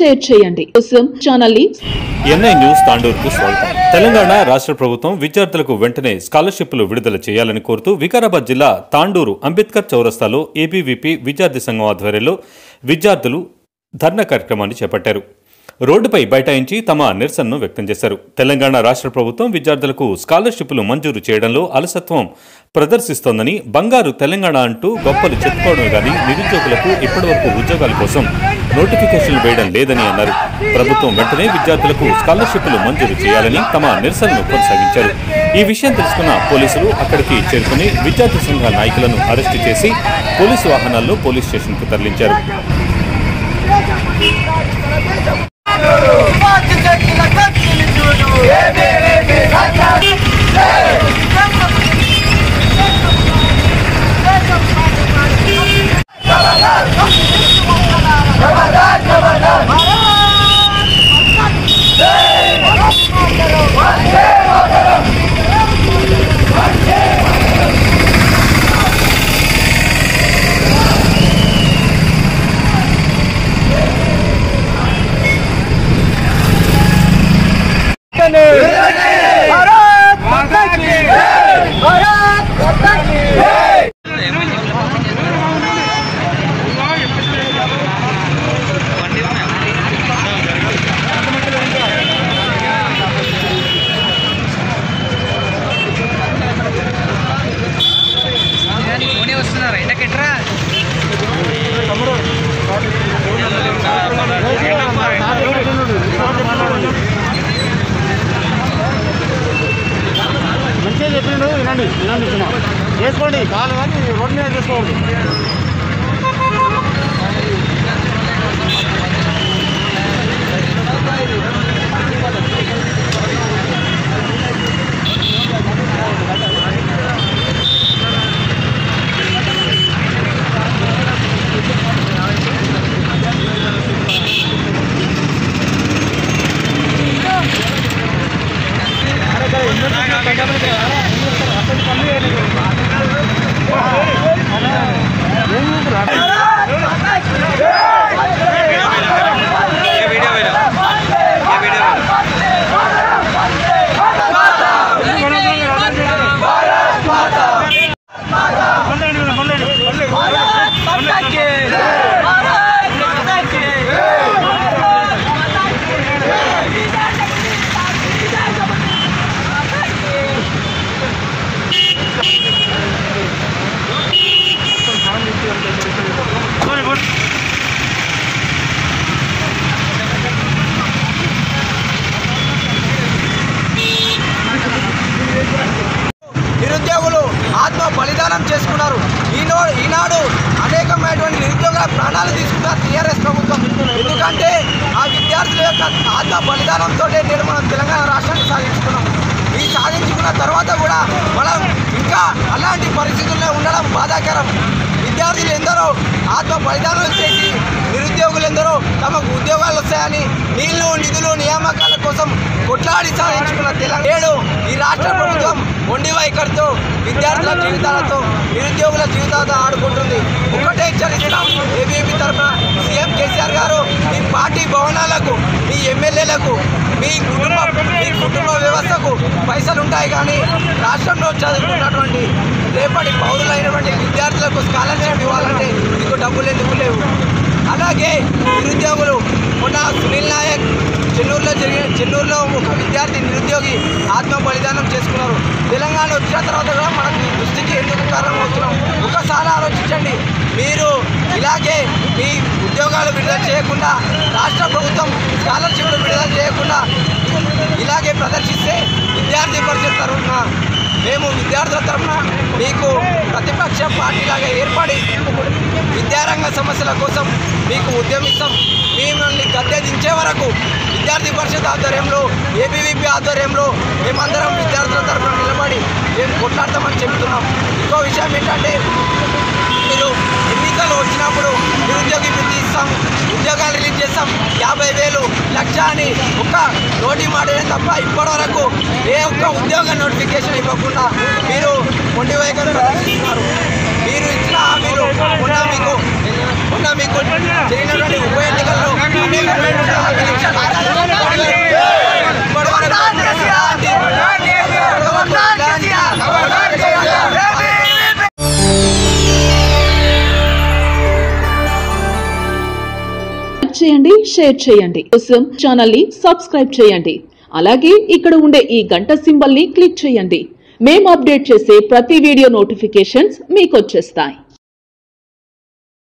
Share చేయండి. Channel ని NI news తాండూరుకు స్వాగతం. తెలంగాణ రాష్ట్ర ప్రభుత్వం విద్యార్థులకు వెంటనే స్కాలర్షిప్లు విడుదల చేయాలని కోరుతూ వికారాబాద్ జిల్లా తాండూరు అంబేద్కర్ చౌరస్తాలో ఏబీవీపీ విద్యార్థి సంఘం ఆధ్వర్యంలో విద్యార్థులు ధర్నా కార్యక్రమాన్ని చేపట్టారు. రోడ్డుపై బైఠాయించి తమ నిరసనను వ్యక్తం చేశారు. తెలంగాణ రాష్ట్ర ప్రభుత్వం విద్యార్థులకు స్కాలర్షిప్లు మంజూరు చేయడంలో అలసత్వం ప్రదర్శిస్తోందని, బంగారు తెలంగాణ అంటూ గొప్పలు చెప్పుకోవడమే కానీ నిరుద్యోగులకు ఇప్పటివరకు ఉద్యోగాల కోసం నోటిఫికేషన్లు వేయడం లేదని అన్నారు. ప్రభుత్వం వెంటనే విద్యార్థులకు స్కాలర్షిప్లు మంజూరు చేయాలని తమ నిరసనను కొనసాగించారు. ఈ విషయం తెలుసుకున్న పోలీసులు అక్కడికి చేరుకుని విద్యార్థి సంఘాల నాయకులను అరెస్టు చేసి పోలీసు వాహనాల్లో పోలీస్ స్టేషన్కు తరలించారు. మంచిగా చెప్పిండు, వినండి చేసుకోండి, కాదు కానీ రోడ్డు మీద చేసుకోండి. నిరుద్యోగులు ఆత్మ బలిదానం చేసుకున్నారు. ఈనాడు అనేకమైనటువంటి నిరుద్యోగుల ప్రాణాలు తీసుకున్నారు టీఆర్ఎస్ ప్రభుత్వం. ఎందుకంటే ఆ విద్యార్థుల యొక్క ఆత్మ బలిదానంతో నేడు మనం తెలంగాణ రాష్ట్రాన్ని సాధించుకున్నాం. ఈ సాధించుకున్న తర్వాత కూడా మనం ఇంకా అలాంటి పరిస్థితుల్లో ఉండడం బాధాకరం. విద్యార్థులు ఎందరో ఆత్మ బలిదానాలు చేసి నిరుద్యోగులు ఎందరో తమకు ఉద్యోగాలు వస్తాయని నీళ్లు నిధులు నియామకాల కోసం కొట్లాడి సాధించుకున్న తెలంగాణ ఈ రాష్ట్ర ప్రభుత్వం మొండి వైఖరితో విద్యార్థుల జీవితాలతో నిరుద్యోగుల జీవితాలతో ఆడుకుంటుంది. ఒకటే హెచ్చరిస్తున్నాం ఏబీవీపీ తరఫున సీఎం కేసీఆర్ గారు మీ పార్టీ భవనాలకు, మీ ఎమ్మెల్యేలకు, మీ కుటుంబ వ్యవస్థకు పైసలు ఉంటాయి కానీ రాష్ట్రంలో చదువుకున్నటువంటి రేపటి పౌరులైనటువంటి విద్యార్థులకు స్కాలర్షిప్ ఇవ్వాలంటే మీకు డబ్బులు ఎందుకు లేవు? అలాగే నిరుద్యోగులు మొన్న సునీల్ నాయక్ చెన్నూరులో ఒక విద్యార్థి నిరుద్యోగి ఆత్మ బలిదానం చేసుకున్నారు. తెలంగాణ వచ్చిన తర్వాత కూడా మనకు దృష్టికి ఎందుకు కారణం అవుతున్నాం? ఒకసారి ఆలోచించండి. మీరు ఇలాగే మీ ఉద్యోగాలు విడుదల చేయకుండా, రాష్ట్ర ప్రభుత్వం స్కాలర్షిప్లు విడుదల చేయకుండా ఇలాగే ప్రదర్శిస్తే విద్యార్థి పరిషత్ తరఫున మేము విద్యార్థుల తరఫున మీకు ప్రతిపక్ష పార్టీలాగా ఏర్పడి విద్యారంగ సమస్యల కోసం మీకు ఉద్యమిస్తాం. మిమ్మల్ని గద్దె దించే వరకు విద్యార్థి పరిషత్ ఆధ్వర్యంలో, ఏబీవీపీ ఆధ్వర్యంలో మేమందరం విద్యార్థుల తరఫున నిలబడి మేము కొట్లాడతామని చెప్తున్నాం. ఇంకో విషయం ఏంటంటే, మీరు ఎన్నికలు వచ్చినప్పుడు నిరుద్యోగి వృత్తి ఇస్తాం, ఉద్యోగాలు రిలీజ్ చేస్తాం, 50,000 లక్ష అని ఒక్క నోటి మాటనే తప్ప ఇప్పటివరకు ఏ ఒక్క ఉద్యోగ నోటిఫికేషన్ ఇవ్వకుండా మీరు మొండి వైఖరి ప్రదర్శిస్తున్నారు. మీరు ఇచ్చిన హామీలు మొన్న మీకు జరిగినటువంటి ఉప ఎన్నికల్లో చేయండి, షేర్ చేయండి. కోసం ఛానల్ ని సబ్స్క్రైబ్ చేయండి. అలాగే ఇక్కడ ఉండే ఈ గంట సింబల్ ని క్లిక్ చేయండి. మేము అప్డేట్ చేసే ప్రతి వీడియో నోటిఫికేషన్స్ మీకు వచ్చేస్తాయి.